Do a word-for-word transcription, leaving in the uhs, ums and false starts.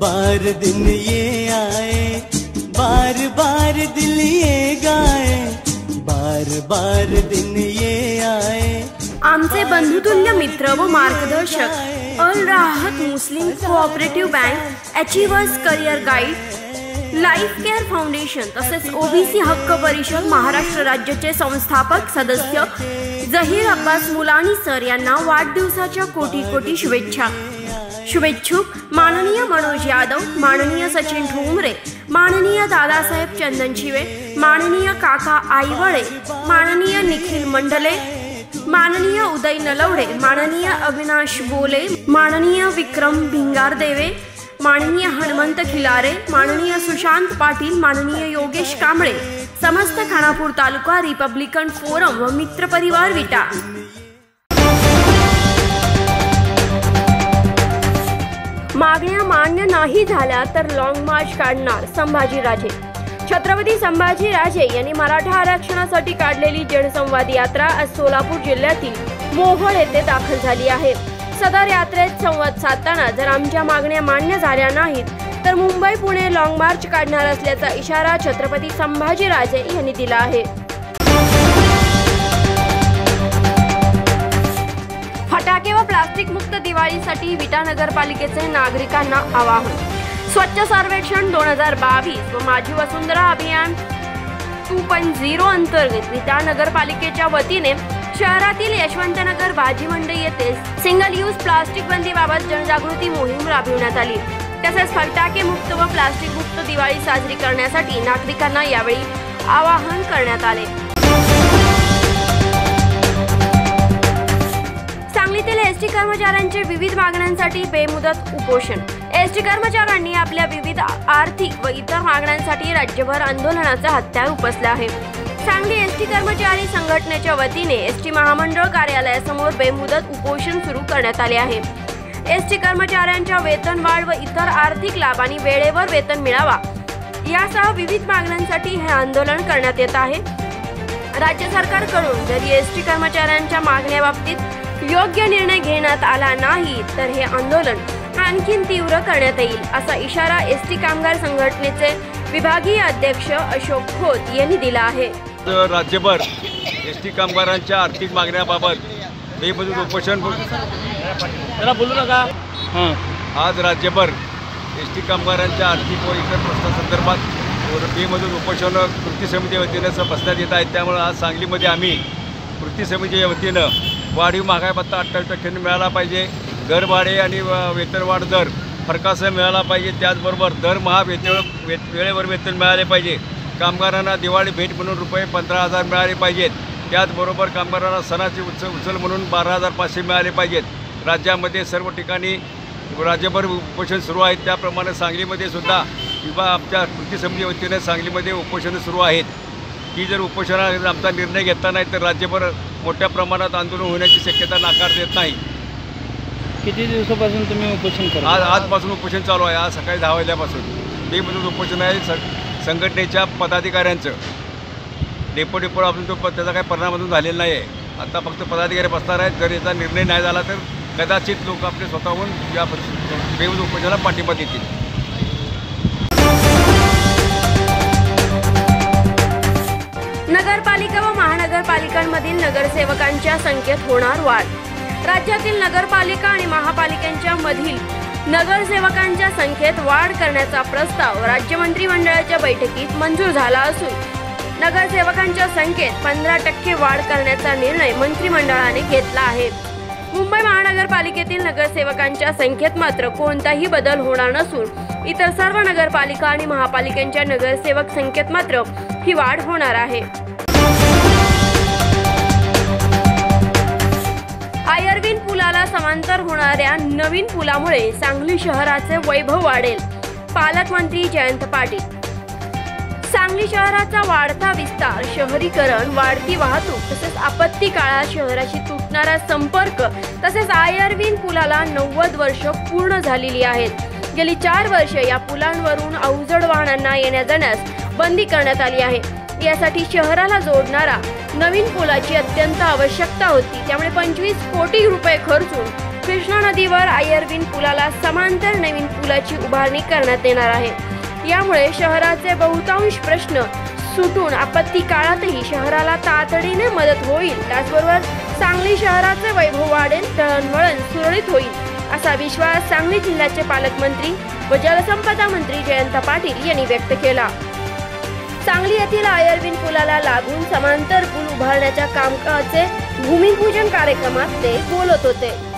बार दिन ये आए, बार बार दिल ये गाए, बार बार दिन ये आए। आमचे बंधुतुल्य मित्र व मार्गदर्शक Al Rahat Muslim cooperative bank, achievers career guide, life care foundation तसेच ओबीसी हक्क परिषद महाराष्ट्र राज्याचे संस्थापक सदस्य जहीर अब्बास मुलानी सर यांना वाढदिवसाच्या कोटी कोटी शुभेच्छा। शुभेच्छुक माननीय मनोज यादव, माननीय सचिन ठोंबरे, माननीय दादासाहेब चंदनशिवे, माननीय काका आईवळे, माननीय निखिल मंडले, माननीय उदय नलवडे, माननीय अविनाश बोले, माननीय विक्रम भिंगारदेवे, माननीय हनुमंत खिलारे, माननीय सुशांत पाटील, माननीय योगेश कांबळे, समस्त खानापूर तालुका रिपब्लिकन फोरम व मित्र परिवार विटा। मागण्या मान्य नाही झाल्या तर लॉंग मार्च काढणार संभाजीराजे। छत्रपती संभाजीराजे यांनी मराठा आरक्षणासाठी काढलेली जनसंवाद यात्रा आज सोलापूर जिल्ह्यातील मोहोळ येथे दाखल झाली आहे। सदर यात्रेत संवाद साधताना जर आमच्या मागण्या मान्य झाल्या नाहीत तर मुंबई पुणे लॉंग मार्च काढणार असल्याचा इशारा छत्रपती संभाजीराजे यांनी दिला आहे। फटाके व प्लास्टिक मुक्त दिवाळीसाठी विटा नगरपालिकेचे नागरिकांना आवाहन। स्वच्छ सर्वेक्षण दोन हजार बावीस व माझी वसुंधरा अभियान टू पॉइंट झिरो अंतर्गत विटा नगरपालिकेच्या वतीने शहरातील यशवंतनगर भाजी मंडई येथे सिंगल यूज प्लास्टिक बंदीबाबत जनजागृती मोहीम राबविण्यात आली। तसेच फटाके मुक्त व प्लास्टिक मुक्त दिवाळी साजरी करण्यासाठी नागरिकांना यावेळी आवाहन करण्यात आले। सांगलीतील एसटी कर्मचाऱ्यांचे विविध मागण्यांसाठी बेमुदत उपोषण। एसटी कर्मचाऱ्यांनी आपल्या विविध आर्थिक व इतर मागण्यांसाठी राज्यभर आंदोलनाचा हत्यार उपसले आहे। सांगली एसटी कर्मचारी संघटनेच्या वतीने एसटी महामंडळ कार्यालयासमोर बेमुदत उपोषण सुरू करण्यात आले आहे। एसटी कर्मचाऱ्यांच्या वेतनवाढ व इतर आर्थिक लाभ आणि वेळेवर वेतन मिळावा यासह विविध मागण्यांसाठी हे आंदोलन करण्यात येत आहे। राज्य सरकारकडून जरी एसटी कर्मचाऱ्यांच्या मागण्याबाबतीत योग्य निर्णय घेण्यात आला नाही तर हे आंदोलन आणखी तीव्र करण्यात येईल असा इशारा एसटी कामगार संघटनेचे विभागीय अध्यक्ष अशोक खोत यांनी दिला आहे। राज्यभर एसटी कामगारांच्या आर्थिक मागण्याबाबत बेमुदत उपोषण जरा बोलू नका। आज राज्यभर एसटी कामगारांच्या आर्थिक व इतर प्रश्नासंदर्भात बेमुदत उपोषण कृती समिती वतीनं बसण्यात येत आहेत। त्यामुळे आज सांगलीमध्ये आम्ही कृती समितीच्या वतीनं वाढीव महागाई भत्ता अठ्ठावीस टक्क्यांनी मिळाला पाहिजे, घरभाडे आणि वेतनवाढ दर फरकासह मिळाला पाहिजे, त्याचबरोबर दरमहा वेतन वे वेळेवर वेतन मिळाले पाहिजे, कामगारांना दिवाळी भेट म्हणून रुपये पंधरा हजार मिळाले पाहिजेत, त्याचबरोबर कामगारांना सणाची उचल उचल म्हणून बारा हजार पाचशे मिळाले पाहिजेत। राज्यामध्ये सर्व ठिकाणी राज्यभर उपोषण सुरू आहेत, त्याप्रमाणे सांगलीमध्ये सुद्धा किंवा आमच्या कृती समिती वतीने सांगलीमध्ये उपोषणं सुरू आहेत की जर उपोषणाचा आमचा निर्णय घेतला नाही तर राज्यभर मोठ्या प्रमाणात आंदोलन होण्याची शक्यता नाकारता येत नाही। किती दिवसापासून तुम्ही उपोषण करा? आज आजपासून उपोषण चालू आहे। आज सकाळी दहा वाजल्यापासून बेमुदत उपोषण आहे। स संघटनेच्या पदाधिकाऱ्यांचं डेपो डेपोर अजून तो त्याचा काही परिणाम अजून झालेला नाही आहे। आता फक्त पदाधिकारी बसणार आहेत। जर याचा निर्णय नाही झाला तर कदाचित लोक आपले स्वतःहून या बेमुदत उपोषणाला पाठिंबा देतील। नगरपालिका व महानगरपालिकांमधील नगरसेवकांच्या संख्येत होणार वाढ। राज्यातील नगरपालिका आणि महापालिकांच्या मधील नगरसेवकांच्या संख्येत वाढ करण्याचा प्रस्ताव राज्य मंत्रिमंडळाच्या बैठकीत मंजूर झाला असून नगरसेवकांच्या संख्येत पंधरा टक्के वाढ करण्याचा निर्णय मंत्रिमंडळाने घेतला आहे। मुंबई महानगरपालिकेतील नगरसेवकांच्या संख्येत मात्र कोणताही बदल होणार नसून इतर सर्व नगरपालिका आणि महापालिकांच्या नगरसेवक संख्येत मात्र ही वाढ होणार आहे। आयर्विन पुलाला समांतर होणाऱ्या नवीन पुलामुळे सांगली शहराचे वैभव वाढेल, पालकमंत्री जयंत पाटील। सांगली शहराचा वाढता विस्तार, शहरीकरण, वाढती वाहतूक तसेच आपत्ती काळात शहराशी तुटणारा संपर्क तसेच आयर्विन पुलाला नव्वद वर्ष पूर्ण झालेली आहेत। गेली चार वर्ष या पुलांवरून अवजड वाहनांना येण्या जाण्यास बंदी करण्यात आली आहे। यासाठी शहराला जोडणारा नवीन पुलाची अत्यंत आवश्यकता होती, त्यामुळे पंचवीस कोटी रुपये खर्चून कृष्णा नदीवर आयर्विन पुलाला समांतर नवीन पुलाची उभारणी करण्यात येणार आहे। यामुळे शहराचे बहुतांश प्रश्न सुटून आपत्ती काळातही शहराला तातडीने मदत होईल। त्याचबरोबर सांगली शहराचे वैभव वाढेल, दळणवळण सुरळीत होईल असा विश्वास सांगली जिल्ह्याचे पालकमंत्री व जलसंपदा मंत्री जयंत पाटील यांनी व्यक्त केला। सांगली येथील आयर्विन पुलाला लागून समांतर पूल उभारण्याच्या कामकाजाचे भूमिपूजन कार्यक्रमात ते बोलत होते।